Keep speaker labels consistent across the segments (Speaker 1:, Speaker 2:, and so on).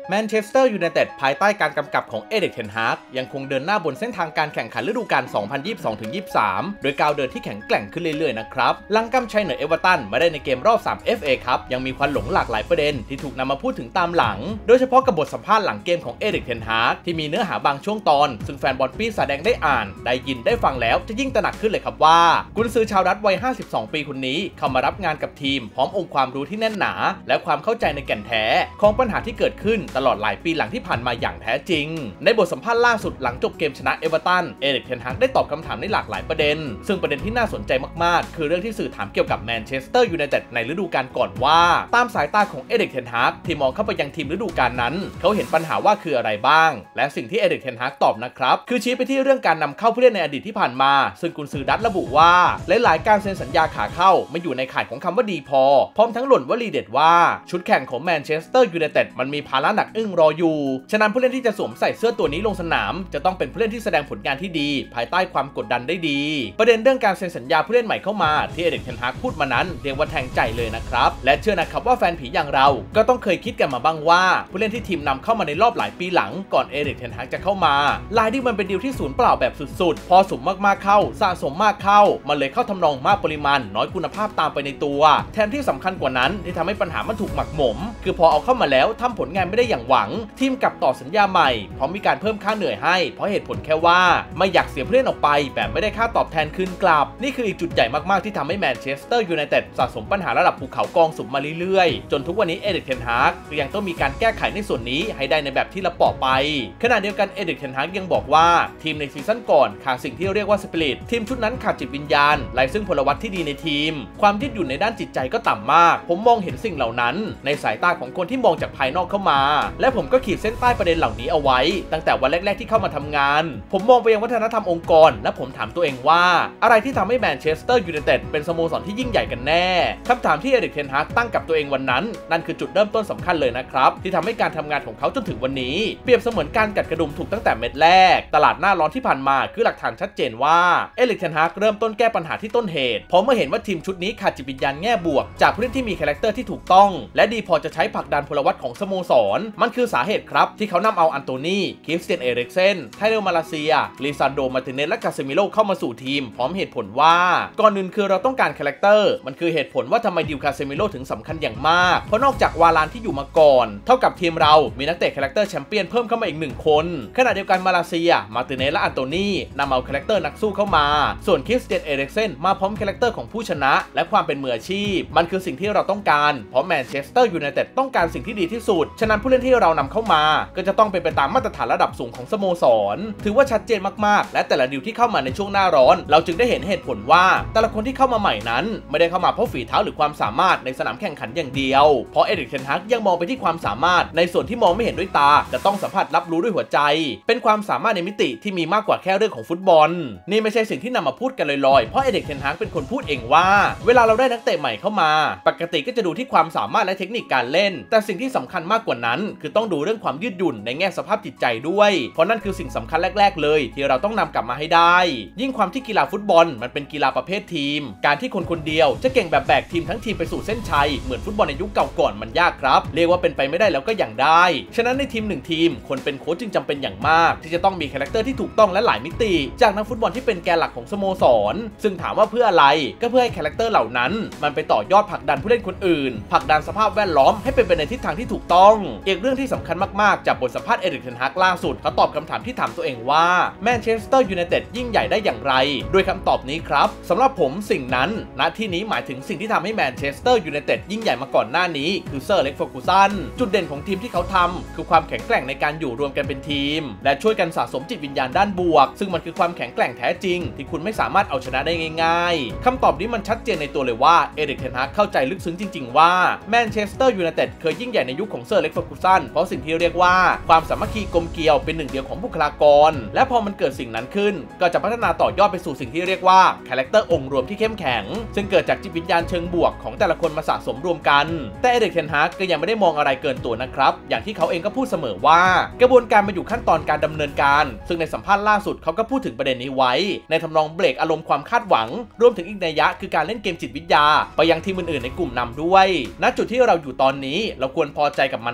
Speaker 1: แมนเชสเตอร์ยูไนเต็ดภายใต้การกำกับของเอริก เทนฮากยังคงเดินหน้าบนเส้นทางการแข่งขันฤดูกาล 2022-23 โดยก้าวเดินที่แข็งแกร่งขึ้นเรื่อยๆนะครับหลังกำชัยเหนือเอเวอร์ตันมาได้ในเกมรอบ 3 FA ครับยังมีควันหลงหลากหลายประเด็นที่ถูกนำมาพูดถึงตามหลังโดยเฉพาะกับบทสัมภาษณ์หลังเกมของเอริก เทนฮากที่มีเนื้อหาบางช่วงตอนซึ่งแฟนบอลปีศาจแดงได้อ่านได้ยินได้ฟังแล้วจะยิ่งตระหนักขึ้นเลยครับว่ากุนซือชาวดัตช์วัย 52 ปีคนนี้เข้ามารับงานกับทีมพร้อมองค์ความรู้ที่แน่นหนาและความเข้าใจในแก่นแท้ของปัญหาที่เกิดขึ้นตลอดหลายปีหลังที่ผ่านมาอย่างแท้จริงในบทสัมภาษณ์ล่าสุดหลังจบเกมชนะเอเวอร์ตันเอริก เทนฮากได้ตอบคำถามในหลากหลายประเด็นซึ่งประเด็นที่น่าสนใจมากๆคือเรื่องที่สื่อถามเกี่ยวกับแมนเชสเตอร์ยูไนเต็ดในฤดูกาลก่อนว่าตามสายตาของเอริก เทนฮากที่มองเข้าไปยังทีมฤดูกาลนั้นเขาเห็นปัญหาว่าคืออะไรบ้างและสิ่งที่เอริก เทนฮากตอบนะครับคือชี้ไปที่เรื่องการนำเข้าผู้เล่นในอดีตที่ผ่านมาซึ่งกุนซือดัตระบุว่าหลายๆการเซ็นสัญญาขาเข้าไม่อยู่ในข่ายของคำว่าดีพอพร้อมทั้งหล่นวลีเด็ดว่าชุดแข่งของแมนเชสเตอร์ยูไนเต็ดมันมีภาระหนักอึ้งรออยู่ฉะนั้นผู้เล่นที่จะสวมใส่เสื้อตัวนี้ลงสนามจะต้องเป็นผู้เล่นที่แสดงผลงานที่ดีภายใต้ความกดดันได้ดีประเด็นเรื่องการเซ็นสัญญาผู้เล่นใหม่เข้ามาที่เอริก เทนฮากพูดมานั้นเรียกว่าแทงใจเลยนะครับและเชื่อนะครับว่าแฟนผีอย่างเราก็ต้องเคยคิดกันมาบ้างว่าผู้เล่นที่ทีมนำเข้ามาในรอบหลายปีหลังก่อนเอริก เทนฮากจะเข้ามาลายที่มันเป็นดีลที่ศูนย์เปล่าแบบสุดๆพอสุ่มมากๆเข้าสะสมมากเข้ามันเลยเข้าทำนองมากปริมาณน้อยคุณภาพตามไปในตัวแถมที่สำคัญกว่านั้นที่ทำให้ปัญหามันถูกหมักหมมคือพอเอาเข้ามาแล้วทำผลงานไม่ได้อย่างหวังทีมกลับต่อสัญญาใหม่พร้อมมีการเพิ่มค่าเหนื่อยให้เพราะเหตุผลแค่ว่าไม่อยากเสียผู้เล่นออกไปแบบไม่ได้ค่าตอบแทนคืนกลับนี่คืออีกจุดใหญ่มากๆที่ทำให้แมนเชสเตอร์ยูไนเต็ดสะสมปัญหาระดับภูเขากองสุ่มมาเรื่อยๆจนทุกวันนี้เอริก เทนฮากยังต้องมีการแก้ไขในส่วนนี้ให้ได้ในแบบที่ละปอไปขณะเดียวกันเอริก เทนฮากยังบอกว่าทีมในซีซั่นก่อนขาดสิ่งที่เรียกว่าสปิริตทีมชุดนั้นขาดจิตวิญญาณไร้ซึ่งพลวัตที่ดีในทีมความยืดหยุ่นในด้านจิตใจก็ต่ำมากผมมองเห็นสิ่งเหล่านั้นในสายตาของคนที่มองจากภายนอกเข้ามาและผมก็ขีดเส้นใต้ประเด็นเหล่านี้เอาไว้ตั้งแต่วันแรกๆที่เข้ามาทำงานผมมองไปยังวัฒนธรรมองค์กรและผมถามตัวเองว่าอะไรที่ทำให้แมนเชสเตอร์ยูไนเต็ดเป็นสโมสรที่ยิ่งใหญ่กันแน่คำถามที่เอริก เทนฮากตั้งกับตัวเองวันนั้นนั่นคือจุดเริ่มต้นสำคัญเลยนะครับที่ทำให้การทำงานของเขาจนถึงวันนี้เปรียบเสมือนการกัดกระดุมถูกตั้งแต่เม็ดแรกตลาดหน้าร้อนที่ผ่านมาคือหลักฐานชัดเจนว่าเอริก เทนฮากเริ่มต้นแก้ปัญหาที่ต้นเหตุเพราะเมื่อเห็นว่าทีมชุดนี้ขาดจิตวิญญาณแง่บวกจากผู้เล่นที่มีคาแรคเตอร์ที่ถูกต้องและดีพอจะใช้ผลักดันพลวัตของสโมสรมันคือสาเหตุครับที่เขานำเอาอันโตนีคริสเตียนเอริกเซนไทเรลมาลาเซียลิซานโดมาร์ติเนสและกาเซมิโลเข้ามาสู่ทีมพร้อมเหตุผลว่าก่อนอื่นคือเราต้องการคาแรคเตอร์มันคือเหตุผลว่าทำไมดิวคาเซมิโลถึงสำคัญอย่างมากเพราะนอกจากวาลานที่อยู่มาก่อนเท่ากับทีมเรามีนักเตะคาแรคเตอร์แชมเปี้ยนเพิ่มเข้ามาอีก1คนขณะเดียวกันมาลาเซียมาร์ติเนสและอันโตนีนำเอาคาแรคเตอร์นักสู้เข้ามาส่วนคริสเตียนเอริกเซนมาพร้อมคาแรคเตอร์ของผู้ชนะและความเป็นมืออาชีพมันคือสิ่งที่เราต้องการเพราะแมนเชสเตอร์ยูไนเต็ดต้องการสิ่งที่ดีที่สุดฉะนั้นผู้เล่นที่เรานำเข้ามาก็จะต้องเป็นไปตามมาตรฐานระดับสูงของสโมสรถือว่าชัดเจนมากๆและแต่ละดีลที่เข้ามาในช่วงหน้าร้อนเราจึงได้เห็นเหตุผลว่าแต่ละคนที่เข้ามาใหม่นั้นไม่ได้เข้ามาเพราะฝีเท้าหรือความสามารถในสนามแข่งขันอย่างเดียวเพราะเอริก เทนฮากยังมองไปที่ความสามารถในส่วนที่มองไม่เห็นด้วยตาแต่ต้องสัมผัสรับรู้ด้วยหัวใจเป็นความสามารถในมิติที่มีมากกว่าแค่เรื่องของฟุตบอลนี่ไม่ใช่สิ่งที่นำมาพูดกันลอยๆเพราะเอริก เทนฮากเป็นคนพูดเองว่าเวลาเราได้นักเตะใหม่เข้ามาปกติก็จะดูที่ความสามารถและเทคนิคการเล่นแต่สิ่งที่สำคัญมากกว่านั้นคือต้องดูเรื่องความยืดหยุ่นในแง่สภาพจิตใจด้วยเพราะนั่นคือสิ่งสำคัญแรกๆเลยที่เราต้องนำกลับมาให้ได้ยิ่งความที่กีฬาฟุตบอลมันเป็นกีฬาประเภททีมการที่คนคนเดียวจะเก่งแบบแบกทีมทั้งทีมไปสู่เส้นชัยเหมือนฟุตบอลในยุคเก่าก่อนมันยากครับเรียกว่าเป็นไปไม่ได้แล้วก็อย่างได้ฉะนั้นในทีม1ทีมคนเป็นโค้ชจึงจำเป็นอย่างมากที่จะต้องมีคาแรคเตอร์ที่ถูกต้องและหลายมิติจากนักฟุตบอลที่เป็นแกนหลักของสโมสรซึ่งถามว่าเพื่ออะไรก็เพื่อให้คาแรคเตอร์เหล่านั้นมันไปต่อยอดผลักดันผู้เล่นคนอื่นผลักดันสภาพแวดล้อมให้เป็นไปในทิศทางที่ถูกต้องอีกเรื่องที่สำคัญมากๆจากบทสัมภาษณ์เอริก เทนฮากล่าสุดเขาตอบคำถามที่ถามตัวเองว่าแมนเชสเตอร์ยูไนเต็ดยิ่งใหญ่ได้อย่างไรด้วยคำตอบนี้ครับสำหรับผมสิ่งนั้นณที่นี้หมายถึงสิ่งที่ทำให้แมนเชสเตอร์ยูไนเต็ดยิ่งใหญ่มาก่อนหน้านี้คือเซอร์เล็ก เฟอร์กูสันจุดเด่นของทีมที่เขาทำคือความแข็งแกร่งในการอยู่รวมกันเป็นทีมและช่วยกันสะสมจิตวิญญาณด้านบวกซึ่งมันคือความแข็งแกร่งแท้จริงที่คุณไม่สามารถเอาชนะได้ง่ายๆคำตอบนี้มันชัดเจนในตัวเลยว่าเอริก เทนฮากเข้าใจลึกซึ้งจริงๆว่าแมนเชสเตอร์ยูไนเต็ดเคยยิ่งใหญ่ในยุคของเซอร์เล็ก เฟอร์กูสันเพราะสิ่งที่เรียกว่าความสามัคคีกลมเกลียวเป็นหนึ่งเดียวของบุคลากรและพอมันเกิดสิ่งนั้นขึ้นก็จะพัฒนาต่อยอดไปสู่สิ่งที่เรียกว่าคาแรคเตอร์องค์รวมที่เข้มแข็งซึ่งเกิดจากจิตวิญญาณเชิงบวกของแต่ละคนมาสะสมรวมกันแต่เอริก เทนฮากก็ยังไม่ได้มองอะไรเกินตัวนะครับอย่างที่เขาเองก็พูดเสมอว่ากระบวนการมาอยู่ขั้นตอนการดำเนินการซึ่งในสัมภาษณ์ล่าสุดเขาก็พูดถึงประเด็นนี้ไว้ในทำนองเบรกอารมณ์ความคาดหวังรวมถึงอีกนัยยะคือการเล่นเกมจิตวิทยาไปยังทีมอื่นๆในกลุ่มนำด้วยณจุดที่เราอยู่ตอนนี้เราควรพอใจกับมันได้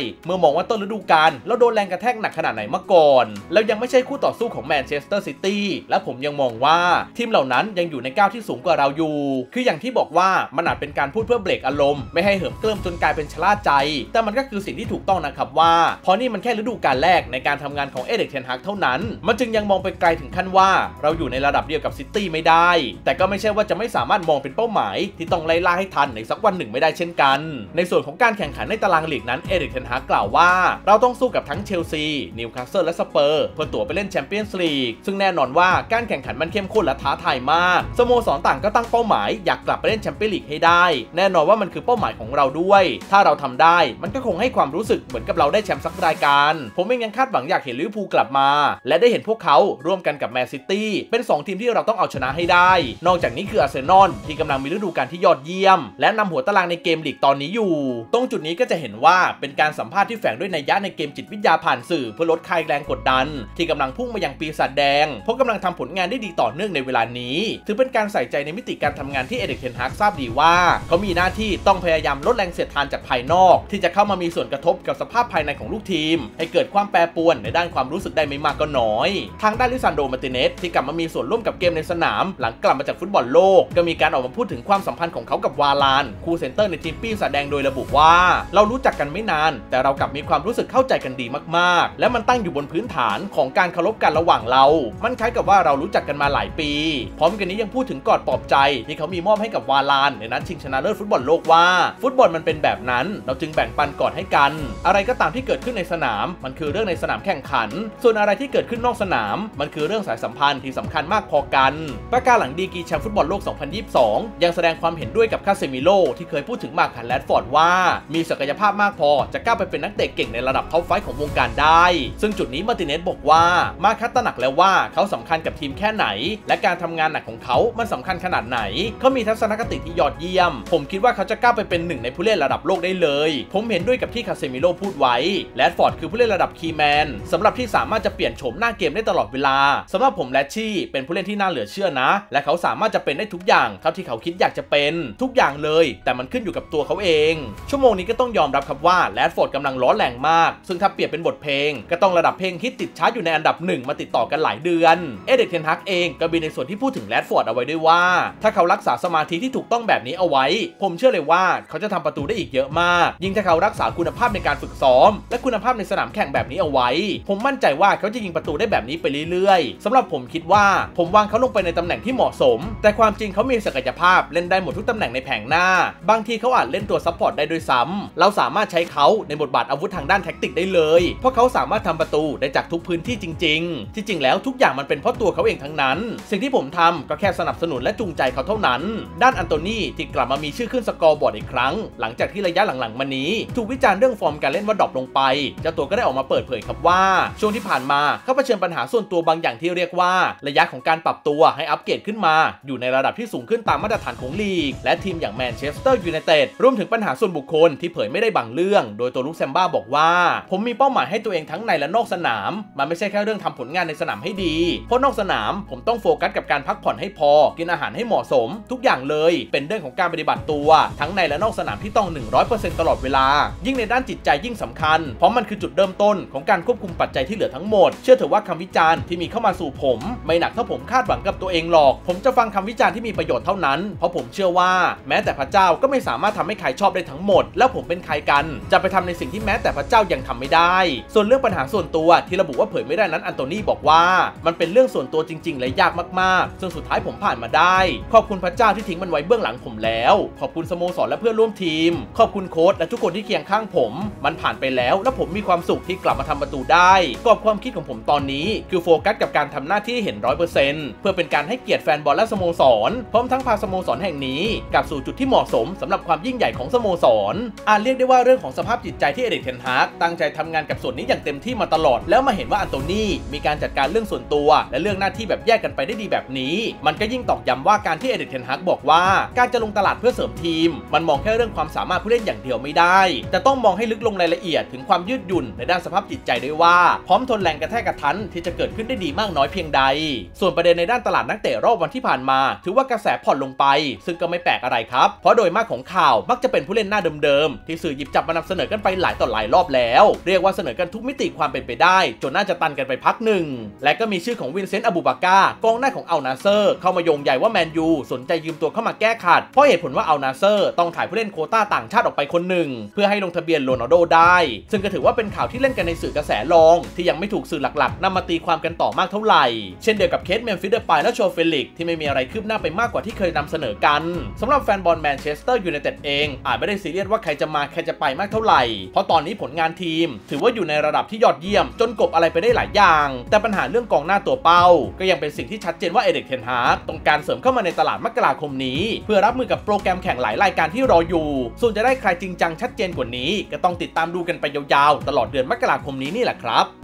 Speaker 1: เมื่อมองว่าต้นฤดูกาลเราโดนแรงกระแทกหนักขนาดไหนมาก่อนแล้วยังไม่ใช่คู่ต่อสู้ของแมนเชสเตอร์ซิตี้และผมยังมองว่าทีมเหล่านั้นยังอยู่ในก้าวที่สูงกว่าเราอยู่คืออย่างที่บอกว่ามันอาจเป็นการพูดเพื่อเบรกอารมณ์ไม่ให้เหิมเกริมจนกลายเป็นชะล่าใจแต่มันก็คือสิ่งที่ถูกต้องนะครับว่าเพราะนี่มันแค่ฤดูกาลแรกในการทำงานของเอริก เทนฮากเท่านั้นมันจึงยังมองไปไกลถึงขั้นว่าเราอยู่ในระดับเดียวกับซิตี้ไม่ได้แต่ก็ไม่ใช่ว่าจะไม่สามารถมองเป็นเป้าหมายที่ต้องไล่ล่าให้ทันในสักวันหนึ่งไม่ได้เช่นกันในส่วนของการแข่งขันในตารางลีกนั้นเอริก เทนฮากกล่าวว่าเราต้องสู้กับทั้งเชลซีนิวคาสเซิลและสเปอร์เพื่อตั๋วไปเล่นแชมเปี้ยนส์ลีกซึ่งแน่นอนว่าการแข่งขันมันเข้มข้นและท้าทายมากสโมสรต่างก็ตั้งเป้าหมายอยากกลับไปเล่นแชมเปี้ยนลีกให้ได้แน่นอนว่ามันคือเป้าหมายของเราด้วยถ้าเราทำได้มันก็คงให้ความรู้สึกเหมือนกับเราได้แชมป์สักรายการผมเองยังคาดหวังอยากเห็นลิเวอร์พูลกลับมาและได้เห็นพวกเขาร่วมกันกับแมนซิตี้เป็น2ทีมที่เราต้องเอาชนะให้ได้นอกจากนี้คืออาร์เซนอลที่กำลังมีฤดูกาลที่ยอดเยี่ยมและนำหัวตารางในเกมลีกตอนนี้อยู่ตรงจุดนี้ก็จะเห็นว่าเป็นการสัมภาษณ์ที่แฝงด้วยนัยยะในเกมจิตวิทยาผ่านสื่อเพื่อลดคลายแรงกดดันที่กำลังพุ่งมายังปีศาจแดงเพราะกำลังทำผลงานได้ดีต่อเนื่องในเวลานี้ถือเป็นการใส่ใจในมิติการทำงานที่เอริก เทนฮากทราบดีว่าเขามีหน้าที่ต้องพยายามลดแรงเสียดทานจากภายนอกที่จะเข้ามามีส่วนกระทบกับสภาพภายในของลูกทีมให้เกิดความแปรปรวนในด้านความรู้สึกได้ไม่มากก็น้อยทางด้านลิซันโด มาร์ติเนสที่กลับมามีส่วนร่วมกับเกมในสนามหลังกลับมาจากฟุตบอลโลกก็มีการออกมาพูดถึงความสัมพันธ์ของเขากับวาลานคู่เซนเตอร์ในทีมปีศาจแดงโดยระบุว่าเรารู้จักกันไม่นานแต่เรากลับมีความรู้สึกเข้าใจกันดีมากๆและมันตั้งอยู่บนพื้นฐานของการเคารพกันระหว่างเรามันคล้ายกับว่าเรารู้จักกันมาหลายปีพร้อมกันนี้ยังพูดถึงกอดปลอบใจที่เขามีมอบให้กับวาลานในนัดชิงชนะเลิศฟุตบอลโลกว่าฟุตบอลมันเป็นแบบนั้นเราจึงแบ่งปันกอดให้กันอะไรก็ตามที่เกิดขึ้นในสนามมันคือเรื่องในสนามแข่งขันส่วนอะไรที่เกิดขึ้นนอกสนามมันคือเรื่องสายสัมพันธ์ที่สำคัญมากพอกันประกาศหลังดีกรีแชมป์ฟุตบอลโลก 2022 ยังแสดงความเห็นด้วยกับคาเซมิโร่ที่เคยพูดถึงมาร์ค แรดฟอร์ดว่ามีศักยภาพมากพอจะก้าวไปเป็นนักเตะเก่งในระดับท็อปไฟว์ของวงการได้ซึ่งจุดนี้มาร์ติเนสบอกว่ามาร์คตระหนักแล้วว่าเขาสำคัญกับทีมแค่ไหนและการทำงานหนักของเขามันสำคัญขนาดไหนเขามีทัศนคติที่ยอดเยี่ยมผมคิดว่าเขาจะก้าวไปเป็นหนึ่งในผู้เล่นระดับโลกได้เลยผมเห็นด้วยกับที่คาเซมิโร่พูดไว้แรดฟอร์ดคือผู้เล่นระดับคีย์แมนสำหรับที่สามารถจะเปลี่ยนโฉมหน้าเกมได้ตลอดเวลาสำหรับผมแรดชี่เป็นผู้เล่นที่น่าเหลือเชื่อนะและเขาสามารถจะเป็นได้ทุกอย่างเท่าที่เขาคิดอยากจะเป็นทุกอย่างเลยแต่มันขึ้นอยู่กับตัวเขาเองชั่วโมงนี้ก็ต้องยอมรับครับว่าแรดฟอร์ดกำลังร้อนแรงมากซึ่งถ้าเปรียบเป็นบทเพลงก็ต้องระดับเพลงฮิตติดชาร์ตอยู่ในอันดับ1มาติดต่อกันหลายเดือนเอริก เทนฮากเองก็มีในส่วนที่พูดถึงแรดฟอร์ดเอาไว้ด้วยว่าถ้าเขารักษาสมาธิที่ถูกต้องแบบนี้เอาไว้ผมเชื่อเลยว่าเขาจะทำประตูได้อีกเยอะมากยิ่งถ้าเขารักษาคุณภาพในการฝึกซ้อมและคุณภาพในสนามแข่งแบบนี้เอาไว้ผมมั่นใจว่าเขาจะยิงประตูได้แบบนี้ไปเรื่อยๆสำหรับผมคิดว่าผมวางเขาลงไปในตำแหน่งที่เหมาะสมแต่ความจริงเขามีศักยภาพเล่นได้หมดทุกตำแหน่งในแผงหน้าบางทีเขาอาจเล่นตัวซัพพอร์ตได้ด้วยซ้ำเราสามารถใช้เขาในบทบาทอาวุธทางด้านแท็กติกได้เลยเพราะเขาสามารถทำประตูได้จากทุกพื้นที่จริงๆที่จริงแล้วทุกอย่างมันเป็นเพราะตัวเขาเองทั้งนั้นสิ่งที่ผมทำก็แค่สนับสนุนและจูงใจเขาเท่านั้นด้านอันโตนี่ที่กลับมามีชื่อขึ้นสกอร์บอร์ดอีกครั้งหลังจากที่ระยะหลังๆมานี้ถูกวิจารณ์เรื่องฟอร์มการเล่นว่าดรอปลงไปเจ้าตัวก็ได้ออกมาเปิดเผยครับว่าช่วงที่ผ่านมาเขาเผชิญปัญหาส่วนตัวบางอย่างที่เรียกว่าระยะของการปรับตัวให้อัปเกรดขึ้นมาอยู่ในระดับที่สูงขึ้นตามมาตรฐานของลีกและทีมอย่างแมนเชสเตอร์ยูไนเต็ดรวมถึงปัญหาส่วนบุคคลที่เผยไม่ได้บางเรื่องโดยตัวลูกแซมบ้าบอกว่าผมมีเป้าหมายให้ตัวเองทั้งในและนอกสนามมันไม่ใช่แค่เรื่องทำผลงานในสนามให้ดีเพราะนอกสนามผมต้องโฟกัสกับการพักผ่อนให้พอกินอาหารให้เหมาะสมทุกอย่างเลยเป็นเรื่องของการปฏิบัติตัวทั้งในและนอกสนามที่ต้อง 100% ตลอดเวลายิ่งในด้านจิตใจยิ่งสำคัญเพราะมันคือจุดเริ่มต้นของการควบคุมปัจจัยที่เหลือทั้งหมดเชื่อเถอะว่าคำวิจารณ์ที่มีเข้ามาสู่ผมไม่หนักเท่าผมคาดหวังกับตัวเองหรอกผมจะฟังคำวิจารณ์ที่มีประโยชน์เท่านั้นเพราะผมเชื่อว่าแม้แต่พระเจ้าก็ไม่สามารถทำให้ใครชอบได้ทั้งหมดแล้วผมเป็นใครกันจะไปทำในสิ่งที่แม้แต่พระเจ้ายังทำไม่ได้ส่วนเรื่องปัญหาส่วนตัวที่ระบุว่าเผยไม่ได้นั้นอันโตนี่บอกว่ามันเป็นเรื่องส่วนตัวจริงๆและยากมากๆซึ่งสุดท้ายผมผ่านมาได้ขอบคุณพระเจ้าที่ทิ้งมันไว้เบื้องหลังผมแล้วขอบคุณสโมสรและเพื่อนร่วมทีมขอบคุณโค้ชและทุกคนที่เคียงข้างผมมันผ่านไปแล้วและผมมีความสุขที่กลับมาทำประตูได้กรอบความคิดของผมตอนนี้คือโฟกัสกับการทำหน้าที่เห็น 100% เพื่อเป็นการให้เกียรติแฟนบอลและสโมสรพร้อมทั้งพาสโมสรแห่งนี้กลับสู่จุดที่เหมาะสมสำหรับความยิ่งใหญ่ของสโมสรเรียกได้ว่าเรื่องของสภาพจิตใจที่เอริก เทนฮากตั้งใจทำงานกับส่วนนี้อย่างเต็มที่มาตลอดแล้วมาเห็นว่าอันโตนี่มีการจัดการเรื่องส่วนตัวและเรื่องหน้าที่แบบแยกกันไปได้ดีแบบนี้มันก็ยิ่งตอกย้ำว่าการที่เอริก เทนฮากบอกว่าการจะลงตลาดเพื่อเสริมทีมมันมองแค่เรื่องความสามารถผู้เล่นอย่างเดียวไม่ได้แต่ต้องมองให้ลึกลงรายละเอียดถึงความยืดหยุ่นในด้านสภาพจิตใจด้วยว่าพร้อมทนแรงกระแทกกระทันที่จะเกิดขึ้นได้ดีมากน้อยเพียงใดส่วนประเด็นในด้านตลาดนักเตะรอบวันที่ผ่านมาถือว่ากระแสผ่อนลงไปซึ่งก็ไม่แปลกอะไรครับเพราะโดยมากของข่าวมักจะเป็นผู้เล่นหน้าเดิมๆที่สื่อหยิบจับมานำเสนอกันไปหลายต่อหลายรอบแล้วเรียกว่าเสนอกันทุกมิติความเป็นไปได้จนน่าจะตันกันไปพักหนึ่งและก็มีชื่อของวินเซนต์ อบูบาก้ากองหน้าของอัลนาเซอร์เข้ามาโยงใหญ่ว่าแมนยูสนใจยืมตัวเข้ามาแก้ขัดเพราะเหตุผลว่าอัลนาเซอร์ต้องถ่ายผู้เล่นโควต้าต่างชาติออกไปคนหนึ่งเพื่อให้ลงทะเบียนโรนัลโดได้ซึ่งก็ถือว่าเป็นข่าวที่เล่นกันในสื่อกระแสรองที่ยังไม่ถูกสื่อหลักๆนำมาตีความกันต่อมากเท่าไหร่เช่นเดียวกับเคสเมมฟิส เดปายและโชเฟลิกที่ไม่มีอะไรคืบหน้าไปมากกว่าที่เคยนำเสนอกันสำหรับแฟนบอลแมนเชสเตอร์ยูไนเต็ดเองอาจไม่ได้ซีเรียสว่าใครจะมาใครจะไปมากเท่าไหร่เพราะตอนนี้ผลงานทีมถือว่าอยู่ในระดับที่ยอดเยี่ยมจนกบอะไรไปได้หลายอย่างแต่ปัญหาเรื่องกองหน้าตัวเป้าก็ยังเป็นสิ่งที่ชัดเจนว่าเอริก เทนฮากต้องการเสริมเข้ามาในตลาดมกราคมนี้เพื่อรับมือกับโปรแกรมแข่งหลายรายการที่รออยู่ส่วนจะได้ใครจริงจังชัดเจนกว่านี้ก็ต้องติดตามดูกันไปยาวๆตลอดเดือนมกราคมนี้นี่แหละครับ